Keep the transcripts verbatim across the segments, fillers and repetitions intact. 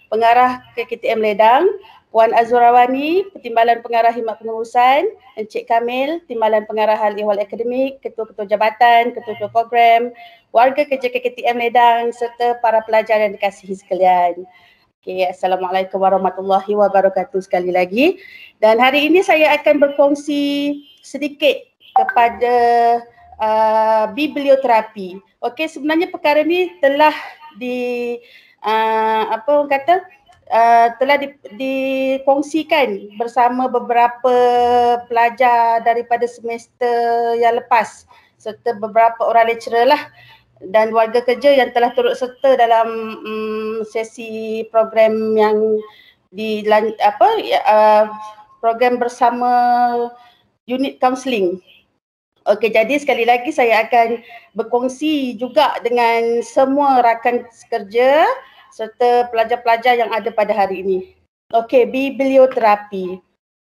Pengarah K K T M Ledang, Puan Azurawani, Pertimbalan Pengarah Khidmat Pengurusan, Encik Kamil, Timbalan Pengarah Hal Ehwal Akademik, Ketua-Ketua Jabatan, Ketua-Ketua Program, warga kerja K K T M Ledang serta para pelajar yang dikasihi sekalian. Okay, Assalamualaikum warahmatullahi wabarakatuh sekali lagi. Dan hari ini saya akan berkongsi sedikit kepada uh, biblioterapi. Okey, sebenarnya perkara ni telah di uh, apa orang kata uh, telah di, dikongsikan bersama beberapa pelajar daripada semester yang lepas serta beberapa orang lecturer lah dan warga kerja yang telah turut serta dalam um, sesi program yang di apa uh, program bersama unit counselling. Okey, jadi sekali lagi saya akan berkongsi juga dengan semua rakan kerja serta pelajar-pelajar yang ada pada hari ini. Okey, biblioterapi.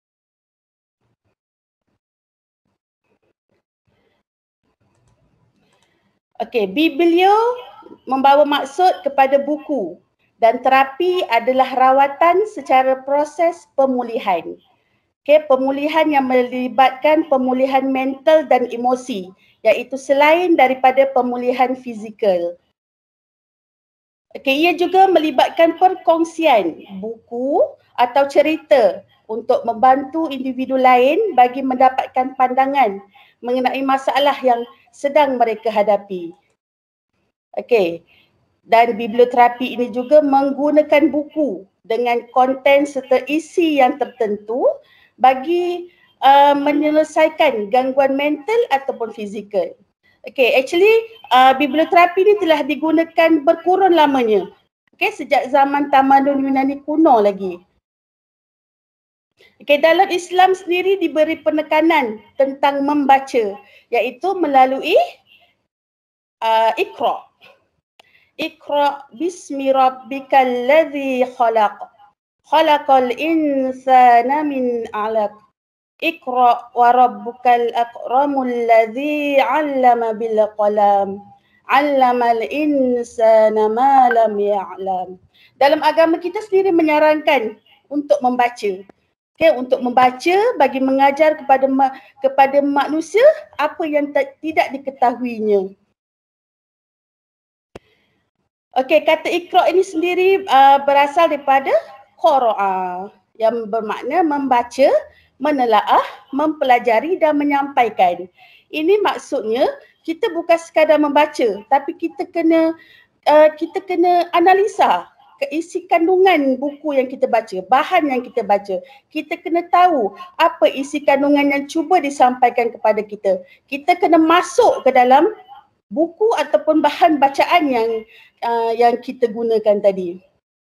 Okey, biblio membawa maksud kepada buku dan terapi adalah rawatan secara proses pemulihan. Okey, pemulihan yang melibatkan pemulihan mental dan emosi, iaitu selain daripada pemulihan fizikal. Okey, ia juga melibatkan perkongsian buku atau cerita untuk membantu individu lain bagi mendapatkan pandangan mengenai masalah yang sedang mereka hadapi. Okey, dan biblioterapi ini juga menggunakan buku dengan konten serta isi yang tertentu bagi uh, menyelesaikan gangguan mental ataupun fizikal. Okay, actually uh, biblioterapi ni telah digunakan berkurun lamanya. Okay, sejak zaman tamadun Yunani kuno lagi. Okay, dalam Islam sendiri diberi penekanan tentang membaca, iaitu melalui uh, Iqra. Iqra bismi rabbikal ladzi khalaq. Khalaqal insana min 'alaq. Iqra wa rabbukal akramul ladzi 'allama bil qalam. 'Allamal insana ma lam ya'lam. Dalam agama kita sendiri menyarankan untuk membaca. Okey, untuk membaca bagi mengajar kepada ma- kepada manusia apa yang t- tidak diketahuinya. Okey, kata Iqra ini sendiri uh, berasal daripada Qara'a yang bermakna membaca, menelaah, mempelajari dan menyampaikan. Ini maksudnya kita bukan sekadar membaca, tapi kita kena uh, kita kena analisa isi kandungan buku yang kita baca, bahan yang kita baca. Kita kena tahu apa isi kandungan yang cuba disampaikan kepada kita. Kita kena masuk ke dalam buku ataupun bahan bacaan yang uh, yang kita gunakan tadi.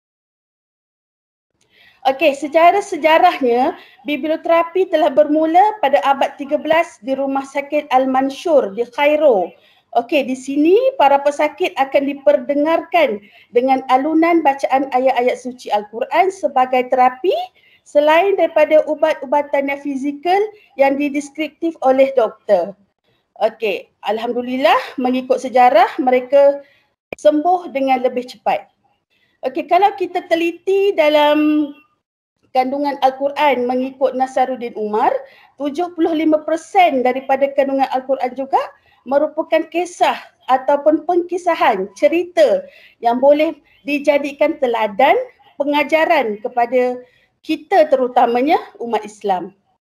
Okey, secara sejarahnya, biblioterapi telah bermula pada abad tiga belas di Rumah Sakit Al-Mansyur di Cairo. Okey, di sini para pesakit akan diperdengarkan dengan alunan bacaan ayat-ayat suci Al-Quran sebagai terapi selain daripada ubat-ubatan yang fizikal yang dideskriptif oleh doktor. Okey, alhamdulillah mengikut sejarah mereka sembuh dengan lebih cepat. Okey, kalau kita teliti dalam kandungan Al-Quran mengikut Nasaruddin Umar, tujuh puluh lima peratus daripada kandungan Al-Quran juga merupakan kisah ataupun pengkisahan, cerita yang boleh dijadikan teladan pengajaran kepada kita terutamanya umat Islam.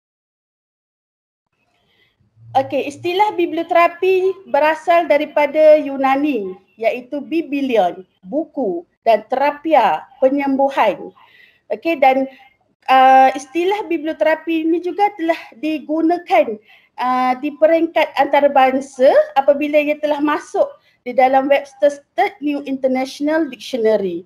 Okey, istilah biblioterapi berasal daripada Yunani iaitu bibilion, buku, dan terapia, penyembuhan. Okey, dan uh, istilah biblioterapi ini juga telah digunakan uh, di peringkat antarabangsa apabila ia telah masuk di dalam Webster's Third New International Dictionary.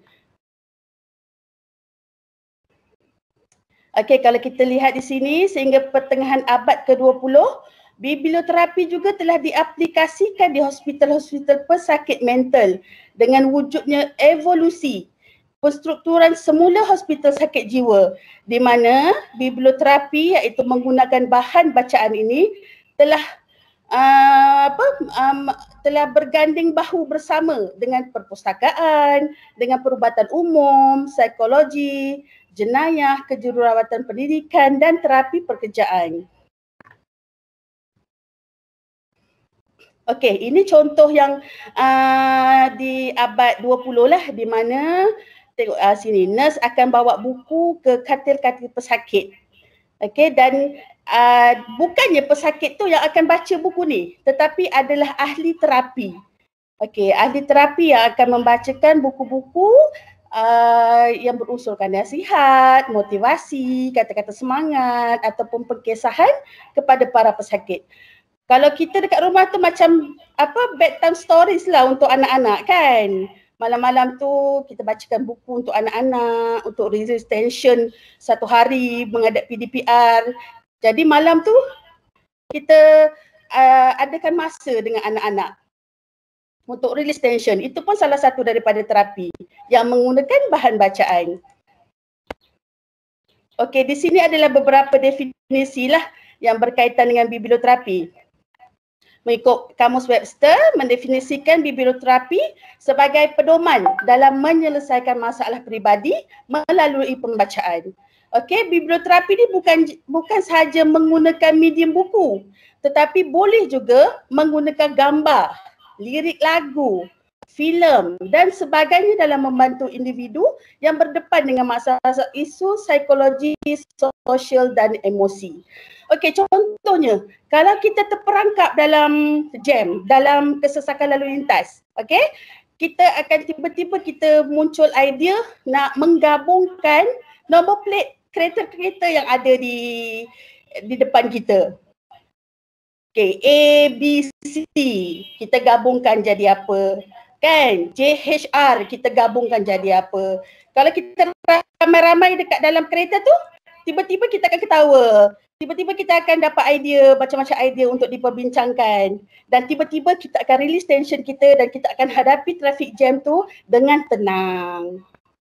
Okey, kalau kita lihat di sini sehingga pertengahan abad ke dua puluh, biblioterapi juga telah diaplikasikan di hospital-hospital pesakit mental dengan wujudnya evolusi penstrukturan semula hospital sakit jiwa di mana biblioterapi iaitu menggunakan bahan bacaan ini telah uh, apa um, telah berganding bahu bersama dengan perpustakaan, dengan perubatan umum, psikologi, jenayah, kejururawatan pendidikan dan terapi pekerjaan. Okey, ini contoh yang uh, di abad dua puluh lah, di mana tengok uh, sini, nurse akan bawa buku ke katil-katil pesakit. Okey, dan uh, bukannya pesakit tu yang akan baca buku ni, tetapi adalah ahli terapi. Okey, ahli terapi yang akan membacakan buku-buku uh, yang berunsurkan nasihat, motivasi, kata-kata semangat ataupun pengkesahan kepada para pesakit. Kalau kita dekat rumah tu macam apa bedtime stories lah untuk anak-anak kan. Malam-malam tu kita bacakan buku untuk anak-anak, untuk release tension satu hari menghadapi D P R. Jadi malam tu kita uh, adakan masa dengan anak-anak untuk release tension. Itu pun salah satu daripada terapi yang menggunakan bahan bacaan. Okey, di sini adalah beberapa definisi lah yang berkaitan dengan biblioterapi. Mengikut Kamus Webster, mendefinisikan biblioterapi sebagai pedoman dalam menyelesaikan masalah peribadi melalui pembacaan. Okey, biblioterapi ni bukan bukan sahaja menggunakan medium buku, tetapi boleh juga menggunakan gambar, lirik lagu, filem dan sebagainya dalam membantu individu yang berdepan dengan masalah isu psikologi, sosial dan emosi. Okey, contohnya, kalau kita terperangkap dalam jam, dalam kesesakan lalu lintas, okey, kita akan tiba-tiba kita muncul idea nak menggabungkan nombor plate kereta-kereta yang ada di di depan kita. Okey, A, B, C, kita gabungkan jadi apa? Kan? J, H, R, kita gabungkan jadi apa? Kalau kita ramai-ramai dekat dalam kereta tu, tiba-tiba kita akan ketawa. Tiba-tiba kita akan dapat idea, macam-macam idea untuk diperbincangkan. Dan tiba-tiba kita akan release tension kita dan kita akan hadapi traffic jam tu dengan tenang.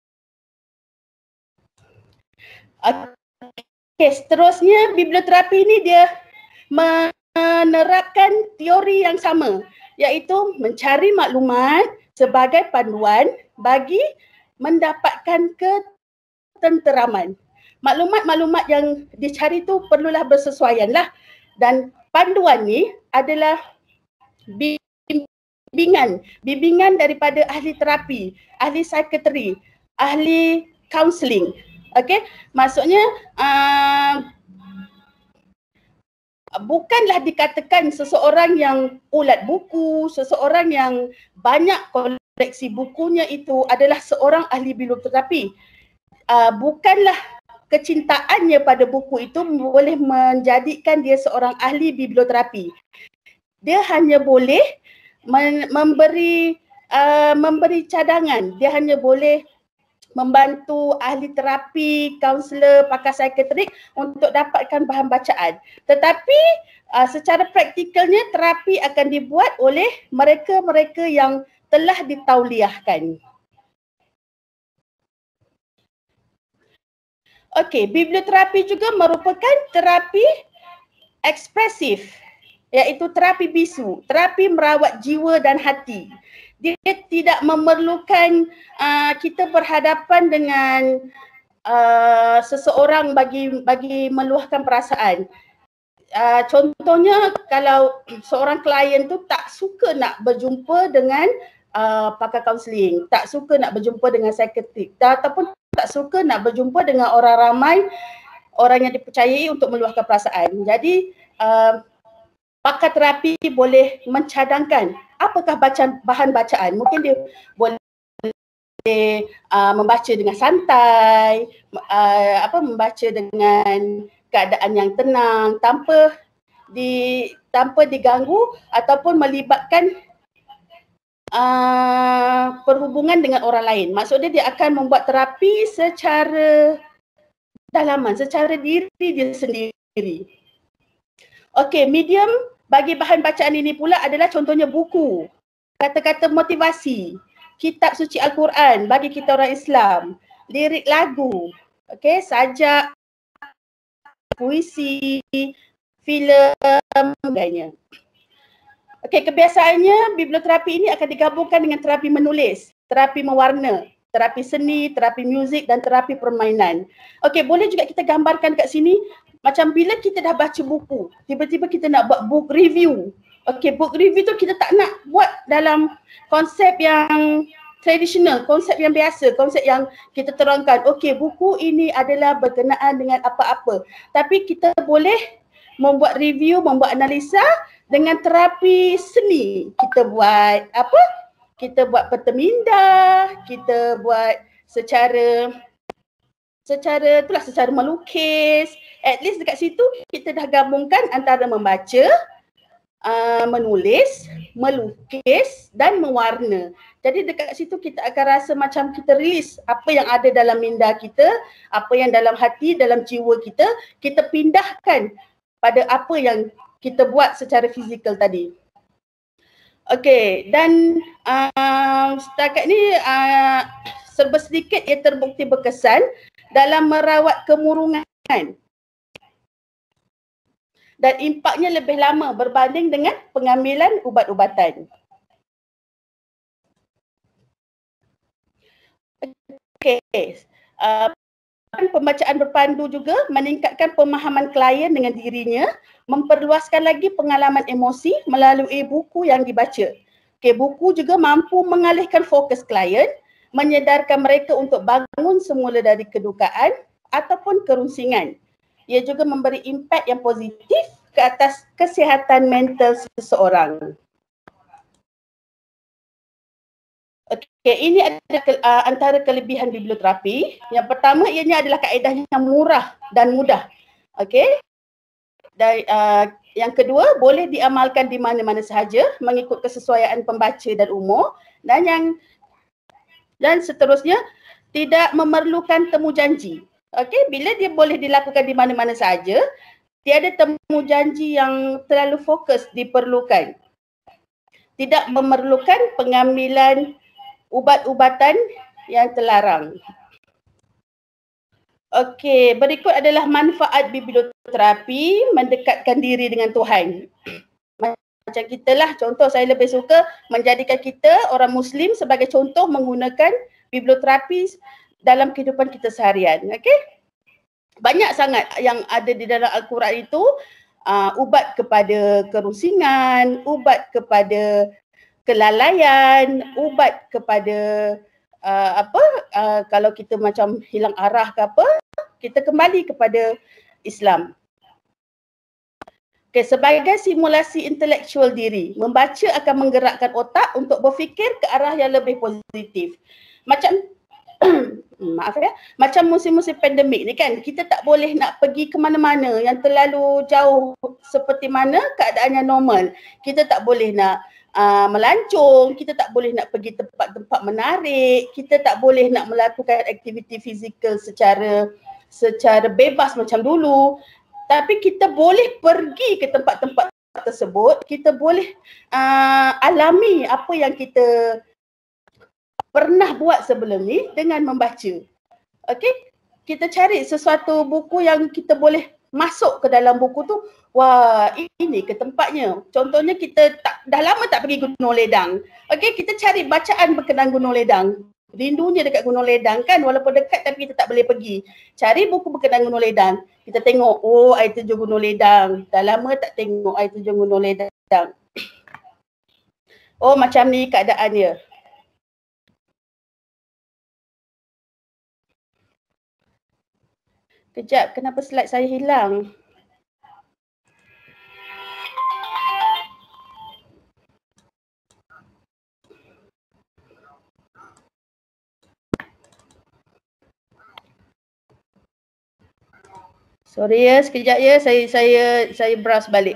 Okey, seterusnya biblioterapi ni dia menerapkan teori yang sama, iaitu mencari maklumat sebagai panduan bagi mendapatkan ketenteraman. Maklumat-maklumat yang dicari tu perlulah bersesuaian lah. Dan panduan ni adalah bimbingan. Bimbingan daripada ahli terapi, ahli psikiatri, ahli counselling. Okey, maksudnya uh, bukanlah dikatakan seseorang yang ulat buku, seseorang yang banyak koleksi bukunya itu adalah seorang ahli biblioterapi. Uh, bukanlah kecintaannya pada buku itu boleh menjadikan dia seorang ahli biblioterapi. Dia hanya boleh memberi uh, memberi cadangan. Dia hanya boleh membantu ahli terapi, kaunselor, pakar psikiatrik untuk dapatkan bahan bacaan. Tetapi uh, secara praktikalnya terapi akan dibuat oleh mereka-mereka yang telah ditauliahkan. Okey, biblioterapi juga merupakan terapi ekspresif, iaitu terapi bisu, terapi merawat jiwa dan hati. Dia tidak memerlukan uh, kita berhadapan dengan uh, seseorang bagi bagi meluahkan perasaan. Uh, contohnya kalau seorang klien tu tak suka nak berjumpa dengan uh, pakar kaunseling, tak suka nak berjumpa dengan psikiatrik, ataupun tak suka nak berjumpa dengan orang ramai, orang yang dipercayai untuk meluahkan perasaan. Jadi uh, pakar terapi boleh mencadangkan apakah bacaan, bahan bacaan. Mungkin dia boleh uh, membaca dengan santai, uh, apa membaca dengan keadaan yang tenang, tanpa di tanpa diganggu ataupun melibatkan Uh, perhubungan dengan orang lain. Maksudnya dia akan membuat terapi secara dalaman, secara diri dia sendiri. Okey, medium bagi bahan bacaan ini pula adalah contohnya buku, kata-kata motivasi, kitab suci Al-Quran bagi kita orang Islam, lirik lagu, okey, sajak, puisi, filem, sebagainya. Okey, kebiasaannya biblioterapi ini akan digabungkan dengan terapi menulis, terapi mewarna, terapi seni, terapi muzik dan terapi permainan. Okey, boleh juga kita gambarkan kat sini macam bila kita dah baca buku, tiba-tiba kita nak buat book review. Okey, book review tu kita tak nak buat dalam konsep yang tradisional, konsep yang biasa, konsep yang kita terangkan, okey buku ini adalah berkenaan dengan apa-apa. Tapi kita boleh membuat review, membuat analisa dengan terapi seni. Kita buat apa? Kita buat peta minda, kita buat secara secara itulah secara melukis. At least dekat situ kita dah gabungkan antara membaca, uh, menulis, melukis dan mewarna. Jadi dekat situ kita akan rasa macam kita release apa yang ada dalam minda kita, apa yang dalam hati, dalam jiwa kita, kita pindahkan pada apa yang kita buat secara fizikal tadi. Okey, dan uh, setakat ni uh, serba sedikit ia terbukti berkesan dalam merawat kemurungan dan impaknya lebih lama berbanding dengan pengambilan ubat-ubatan. Okey, uh, pembacaan berpandu juga meningkatkan pemahaman klien dengan dirinya, memperluaskan lagi pengalaman emosi melalui buku yang dibaca. Okey, buku juga mampu mengalihkan fokus klien, menyedarkan mereka untuk bangun semula dari kedukaan ataupun kerunsingan. Ia juga memberi impak yang positif ke atas kesihatan mental seseorang. Okey, ini adalah ke, uh, antara kelebihan biblioterapi. Yang pertama, ianya adalah kaedahnya yang murah dan mudah. Okey. Dan uh, yang kedua, boleh diamalkan di mana-mana sahaja mengikut kesesuaian pembaca dan umur. Dan yang dan seterusnya, tidak memerlukan temu janji. Okey, bila dia boleh dilakukan di mana-mana sahaja, tiada temu janji yang terlalu fokus diperlukan. Tidak memerlukan pengambilan ubat-ubatan yang terlarang. Okey, berikut adalah manfaat biblioterapi mendekatkan diri dengan Tuhan. Macam kita lah, contoh saya lebih suka menjadikan kita orang Muslim sebagai contoh menggunakan biblioterapi dalam kehidupan kita seharian. Okey? Banyak sangat yang ada di dalam Al-Quran itu, uh, ubat kepada kerusingan, ubat kepada kelalaian, ubat kepada uh, apa uh, kalau kita macam hilang arah ke apa, kita kembali kepada Islam. Okay, sebagai simulasi intelektual diri, membaca akan menggerakkan otak untuk berfikir ke arah yang lebih positif. Macam maaf ya, macam musim-musim pandemik ni kan, kita tak boleh nak pergi ke mana-mana yang terlalu jauh seperti mana keadaannya normal. Kita tak boleh nak uh, melancong, kita tak boleh nak pergi tempat-tempat menarik, kita tak boleh nak melakukan aktiviti fizikal secara secara bebas macam dulu. Tapi kita boleh pergi ke tempat-tempat tersebut, kita boleh uh, alami apa yang kita pernah buat sebelum ni dengan membaca. Okey, kita cari sesuatu buku yang kita boleh masuk ke dalam buku tu. Wah, ini ke tempatnya. Contohnya kita tak, dah lama tak pergi Gunung Ledang. Okey, kita cari bacaan berkenaan Gunung Ledang. Rindunya dekat Gunung Ledang kan, walaupun dekat tapi kita tak boleh pergi. Cari buku berkenaan Gunung Ledang. Kita tengok, oh air terjun Gunung Ledang. Dah lama tak tengok air terjun Gunung Ledang. Oh macam ni keadaannya. Kejap, kenapa slide saya hilang? Sorry ya, sekejap ya, saya saya saya browse balik.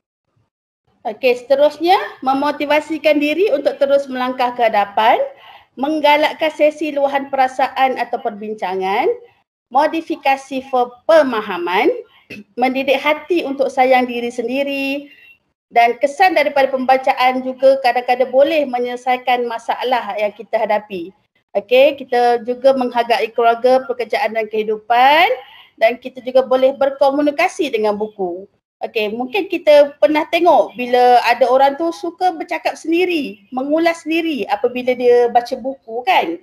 Okey, seterusnya memotivasikan diri untuk terus melangkah ke hadapan menggalakkan sesi luahan perasaan atau perbincangan, modifikasi pemahaman, mendidik hati untuk sayang diri sendiri, dan kesan daripada pembacaan juga kadang-kadang boleh menyelesaikan masalah yang kita hadapi. Okey, kita juga menghargai keluarga, pekerjaan dan kehidupan, dan kita juga boleh berkomunikasi dengan buku. Okey, mungkin kita pernah tengok bila ada orang tu suka bercakap sendiri, mengulas sendiri apabila dia baca buku kan.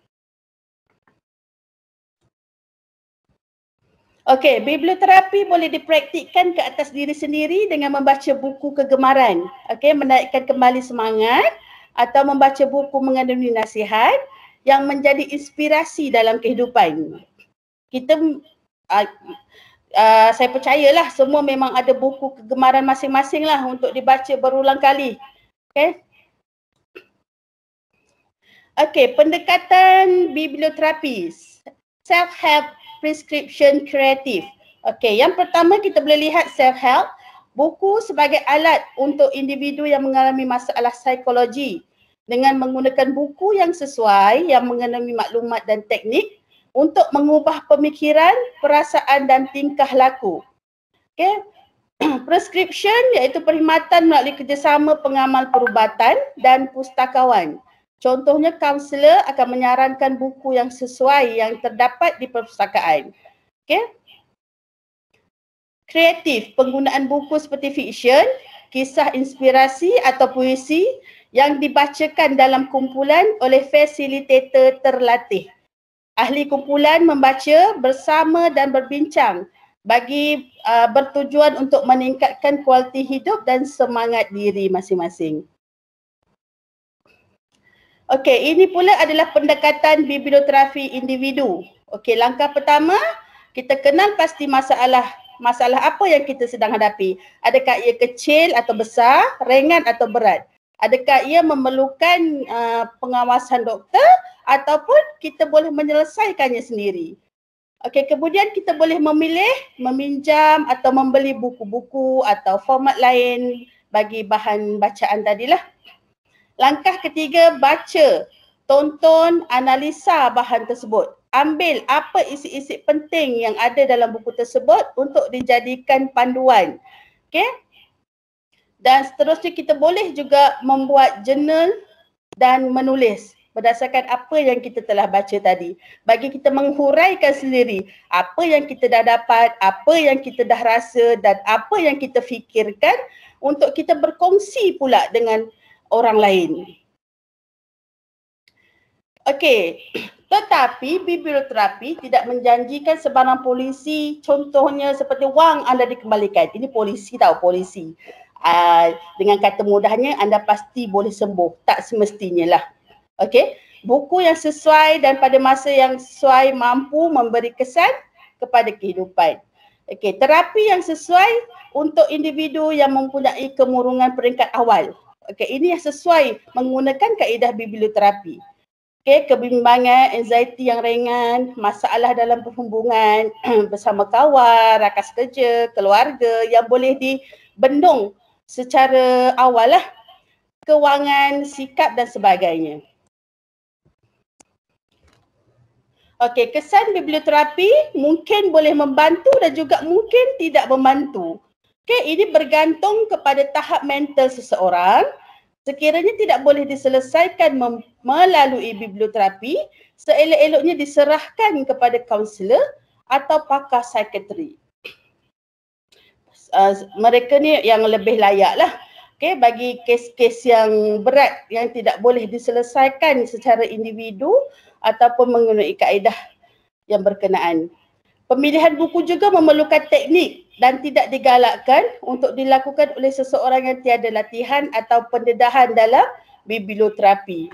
Okey, biblioterapi boleh dipraktikkan ke atas diri sendiri dengan membaca buku kegemaran. Okey, menaikkan kembali semangat atau membaca buku mengandungi nasihat yang menjadi inspirasi dalam kehidupan. Kita uh, uh, saya percayalah semua memang ada buku kegemaran masing-masing lah untuk dibaca berulang kali. Okey. Okey, pendekatan biblioterapi, self-help prescription kreatif. Okey, yang pertama kita boleh lihat self-help, buku sebagai alat untuk individu yang mengalami masalah psikologi dengan menggunakan buku yang sesuai yang mengandungi maklumat dan teknik untuk mengubah pemikiran, perasaan dan tingkah laku. Okey. Prescription iaitu perkhidmatan melalui kerjasama pengamal perubatan dan pustakawan. Contohnya, kaunselor akan menyarankan buku yang sesuai yang terdapat di perpustakaan. Okey. Kreatif, penggunaan buku seperti fiksyen, kisah inspirasi atau puisi yang dibacakan dalam kumpulan oleh fasilitator terlatih. Ahli kumpulan membaca bersama dan berbincang bagi uh, bertujuan untuk meningkatkan kualiti hidup dan semangat diri masing-masing. Okey, ini pula adalah pendekatan biblioterapi individu. Okey, langkah pertama, kita kenal pasti masalah masalah apa yang kita sedang hadapi. Adakah ia kecil atau besar, ringan atau berat? Adakah ia memerlukan uh, pengawasan doktor ataupun kita boleh menyelesaikannya sendiri? Okey, kemudian kita boleh memilih, meminjam atau membeli buku-buku atau format lain bagi bahan bacaan tadilah. Langkah ketiga, baca, tonton, analisa bahan tersebut. Ambil apa isi-isi penting yang ada dalam buku tersebut untuk dijadikan panduan. Okey? Dan seterusnya kita boleh juga membuat journal dan menulis berdasarkan apa yang kita telah baca tadi. Bagi kita menghuraikan sendiri apa yang kita dah dapat, apa yang kita dah rasa dan apa yang kita fikirkan untuk kita berkongsi pula dengan orang lain. Okey, tetapi biblioterapi tidak menjanjikan sebarang polisi, contohnya seperti wang anda dikembalikan. Ini polisi tahu, polisi. Uh, dengan kata mudahnya anda pasti boleh sembuh. Tak semestinya lah. Okey, buku yang sesuai dan pada masa yang sesuai mampu memberi kesan kepada kehidupan. Okey, terapi yang sesuai untuk individu yang mempunyai kemurungan peringkat awal. Okey, ini yang sesuai menggunakan kaedah biblioterapi. Okey, kebimbangan, anxiety yang ringan, masalah dalam perhubungan bersama kawan, rakan kerja, keluarga yang boleh dibendung secara awal lah, kewangan, sikap dan sebagainya. Okey, kesan biblioterapi mungkin boleh membantu dan juga mungkin tidak membantu. Okey, ini bergantung kepada tahap mental seseorang. Sekiranya tidak boleh diselesaikan melalui biblioterapi, seelok-eloknya diserahkan kepada kaunselor atau pakar psikiatri. Uh, mereka ni yang lebih layak lah. Okay, bagi kes-kes yang berat yang tidak boleh diselesaikan secara individu ataupun menggunakan kaedah yang berkenaan. Pemilihan buku juga memerlukan teknik dan tidak digalakkan untuk dilakukan oleh seseorang yang tiada latihan atau pendedahan dalam biblioterapi.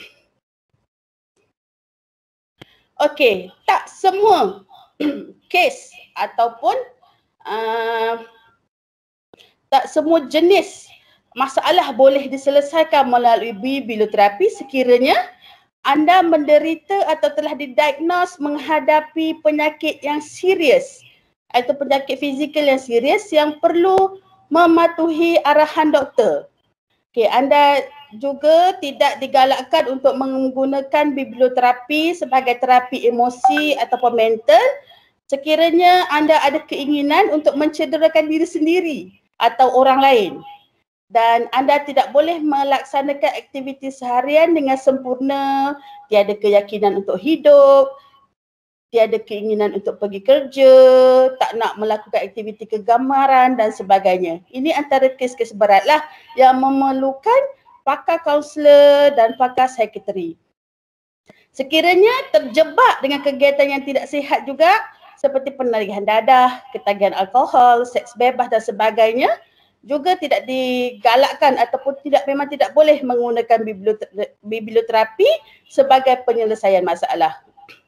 Okey, tak semua kes ataupun uh, tak semua jenis masalah boleh diselesaikan melalui biblioterapi sekiranya anda menderita atau telah didiagnos menghadapi penyakit yang serius atau penyakit fizikal yang serius yang perlu mematuhi arahan doktor. Okey, anda juga tidak digalakkan untuk menggunakan biblioterapi sebagai terapi emosi ataupun mental sekiranya anda ada keinginan untuk mencederakan diri sendiri atau orang lain. Dan anda tidak boleh melaksanakan aktiviti seharian dengan sempurna, tiada keyakinan untuk hidup, tiada keinginan untuk pergi kerja, tak nak melakukan aktiviti kegamaran dan sebagainya. Ini antara kes-kes beratlah yang memerlukan pakar kaunselor dan pakar psikiatri. Sekiranya terjebak dengan kegiatan yang tidak sihat juga seperti penarikan dadah, ketagihan alkohol, seks bebas dan sebagainya, juga tidak digalakkan ataupun tidak memang tidak boleh menggunakan biblioterapi sebagai penyelesaian masalah.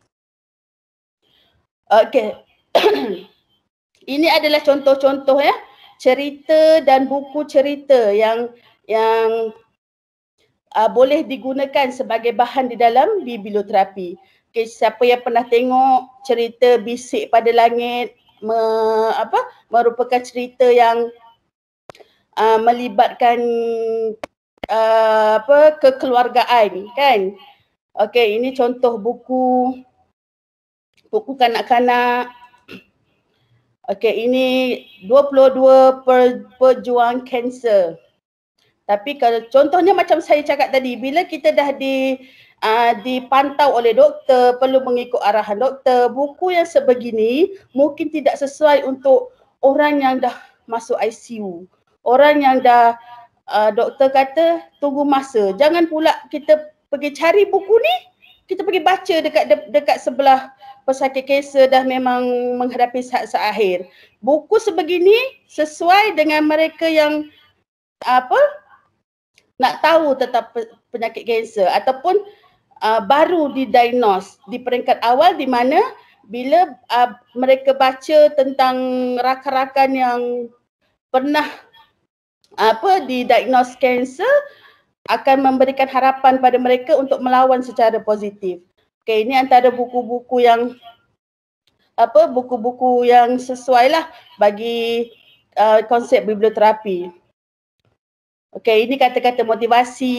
Okey. Ini adalah contoh-contoh ya, cerita dan buku cerita yang yang uh, boleh digunakan sebagai bahan di dalam biblioterapi. Okay, siapa yang pernah tengok cerita Bisik pada Langit, me, apa merupakan cerita yang uh, melibatkan uh, apa kekeluargaan kan. Okey, ini contoh buku buku kanak-kanak. Okey, ini dua puluh dua per, pejuang kanser. Tapi kalau contohnya macam saya cakap tadi, bila kita dah di uh, dipantau oleh doktor, perlu mengikut arahan doktor, buku yang sebegini mungkin tidak sesuai untuk orang yang dah masuk I C U. Orang yang dah uh, doktor kata tunggu masa. Jangan pula kita pergi cari buku ni, kita pergi baca dekat de- dekat sebelah pesakit kanser dah memang menghadapi saat-saat akhir. Buku sebegini sesuai dengan mereka yang apa nak tahu tentang penyakit kanser ataupun uh, baru didiagnose di peringkat awal di mana bila uh, mereka baca tentang rakan-rakan yang pernah apa didiagnose kanser akan memberikan harapan pada mereka untuk melawan secara positif. Okey, ini antara buku-buku yang apa buku-buku yang sesuai lah bagi uh, konsep biblioterapi. Okey, ini kata-kata motivasi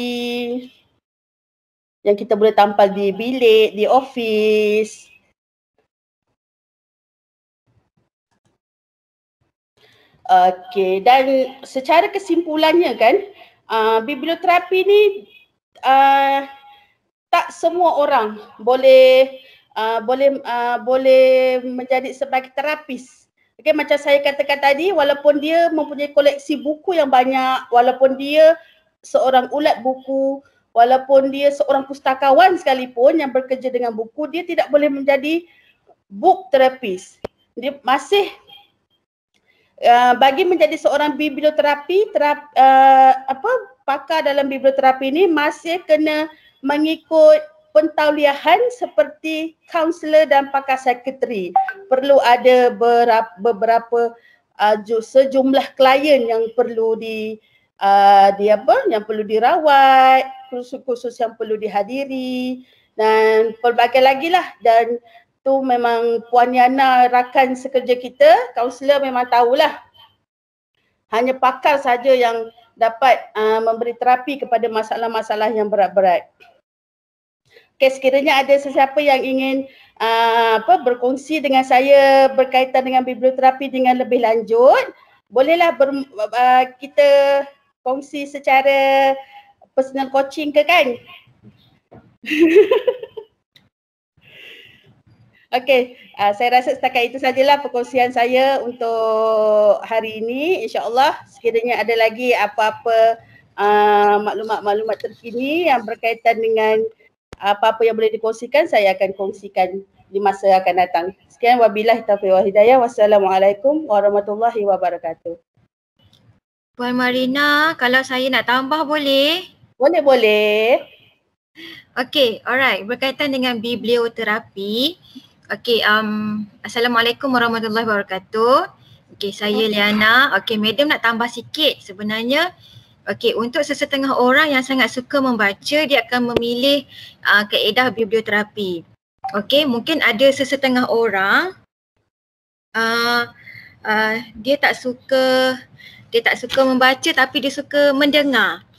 yang kita boleh tampal di bilik, di office. Okey, dan secara kesimpulannya kan, uh, biblioterapi ni uh, tak semua orang boleh uh, boleh uh, boleh menjadi sebagai terapis. Okey, macam saya katakan tadi, walaupun dia mempunyai koleksi buku yang banyak, walaupun dia seorang ulat buku, walaupun dia seorang pustakawan sekalipun yang bekerja dengan buku, dia tidak boleh menjadi book therapist. Dia masih uh, bagi menjadi seorang biblioterapi, terap, uh, apa pakar dalam biblioterapi ini masih kena mengikut pentauliahan seperti kaunselor dan pakar psikiatri. Perlu ada berapa, beberapa uh, sejumlah klien yang perlu di uh, di apa yang perlu dirawat, kursus-kursus yang perlu dihadiri dan pelbagai lagi lah. Dan tu memang Puan Yana, rakan sekerja kita, kaunselor memang tahulah. Hanya pakar saja yang dapat uh, memberi terapi kepada masalah-masalah yang berat-berat. Okay, sekiranya ada sesiapa yang ingin uh, apa berkongsi dengan saya berkaitan dengan biblioterapi dengan lebih lanjut, bolehlah ber, uh, kita kongsi secara personal coaching ke kan? Okey, uh, saya rasa setakat itu sajalah perkongsian saya untuk hari ini. InsyaAllah sekiranya ada lagi apa-apa uh, maklumat-maklumat terkini yang berkaitan dengan apa-apa yang boleh dikongsikan, saya akan kongsikan di masa akan datang. Sekian, wabillahi taufiq wal hidayah. Wassalamualaikum warahmatullahi wabarakatuh. Puan Marina, kalau saya nak tambah boleh? Boleh, boleh. Okey, alright. Berkaitan dengan biblioterapi. Okey, um, Assalamualaikum warahmatullahi wabarakatuh. Okey, saya Liana. Okey, madam nak tambah sikit. Sebenarnya okey, untuk sesetengah orang yang sangat suka membaca, dia akan memilih uh, kaedah biblioterapi. Okey, mungkin ada sesetengah orang uh, uh, dia tak suka dia tak suka membaca tapi dia suka mendengar.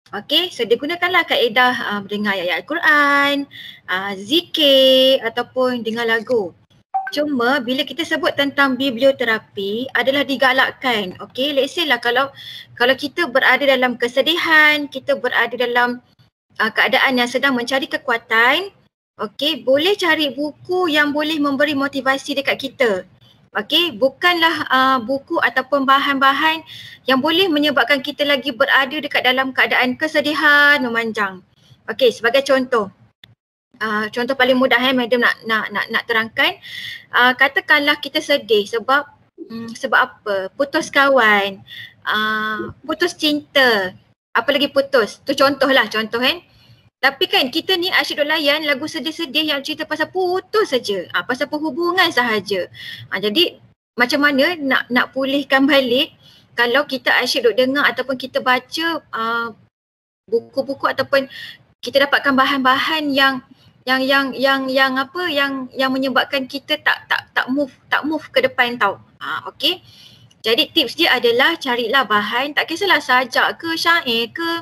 Okey, so digunakanlah kaedah uh, mendengar ayat Al-Quran, uh, zikir ataupun dengar lagu. Cuma bila kita sebut tentang biblioterapi adalah digalakkan. Okey, let's say lah kalau kalau kita berada dalam kesedihan, kita berada dalam uh, keadaan yang sedang mencari kekuatan, okey, boleh cari buku yang boleh memberi motivasi dekat kita. Okey, bukanlah uh, buku ataupun bahan-bahan yang boleh menyebabkan kita lagi berada dekat dalam keadaan kesedihan memanjang. Okey, sebagai contoh. Uh, contoh paling mudah eh madam nak nak nak nak terangkan. Uh, katakanlah kita sedih sebab um, sebab apa? Putus kawan, uh, putus cinta, apa lagi putus. Tu contohlah, contoh kan. Tapi kan kita ni asyik duk layan lagu sedih-sedih yang cerita pasal putus saja, ah, pasal perhubungan sahaja. Ah, jadi macam mana nak nak pulihkan balik kalau kita asyik duk dengar ataupun kita baca uh, buku-buku ataupun kita dapatkan bahan-bahan yang yang yang yang yang apa yang yang menyebabkan kita tak tak tak move tak move ke depan tau. Ah, okey. Jadi tips dia adalah carilah bahan, tak kisahlah sajak ke syair ke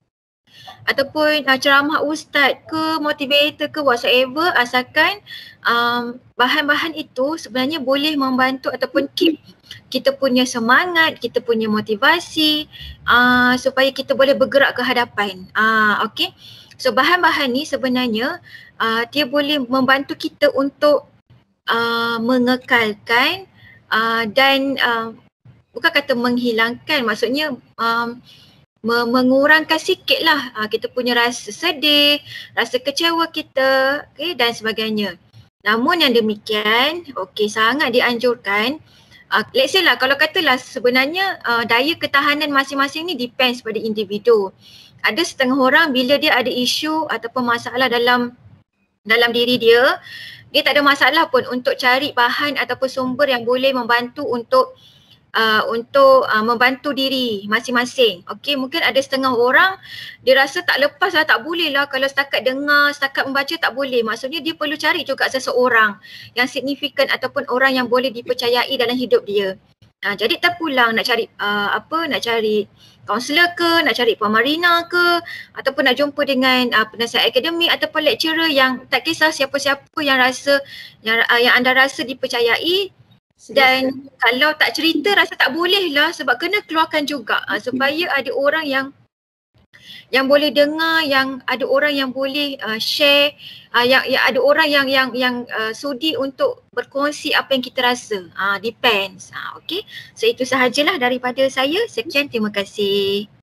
ataupun uh, ceramah ustaz ke, motivator ke, whatsoever, asalkan um, bahan-bahan itu sebenarnya boleh membantu ataupun keep kita punya semangat, kita punya motivasi uh, supaya kita boleh bergerak ke hadapan. Uh, okay. So bahan-bahan ni sebenarnya uh, dia boleh membantu kita untuk uh, mengekalkan uh, dan uh, bukan kata menghilangkan, maksudnya um, mengurangkan sikit lah uh, kita punya rasa sedih, rasa kecewa kita, okay, dan sebagainya. Namun yang demikian, okay, sangat dianjurkan, uh, let's say lah kalau katalah sebenarnya uh, daya ketahanan masing-masing ni depends pada individu. Ada setengah orang bila dia ada isu ataupun masalah dalam dalam diri dia, dia tak ada masalah pun untuk cari bahan ataupun sumber yang boleh membantu untuk Uh, untuk uh, membantu diri masing-masing. Okey, mungkin ada setengah orang dia rasa tak lepas lah, tak boleh lah kalau setakat dengar, setakat membaca tak boleh. Maksudnya dia perlu cari juga seseorang yang signifikan ataupun orang yang boleh dipercayai dalam hidup dia. Uh, jadi terpulang nak cari uh, apa, nak cari kaunselor ke, nak cari Puan Marina ke, ataupun nak jumpa dengan uh, penasihat akademik ataupun lecturer yang tak kisah siapa-siapa yang rasa yang, uh, yang anda rasa dipercayai. Dan kalau tak cerita rasa tak boleh lah sebab kena keluarkan juga uh, supaya ada orang yang yang boleh dengar, yang ada orang yang boleh uh, share, uh, yang, yang ada orang yang yang yang uh, sudi untuk berkongsi apa yang kita rasa. Uh, depends. Uh, okay. So itu sahajalah daripada saya. Sekian, terima kasih.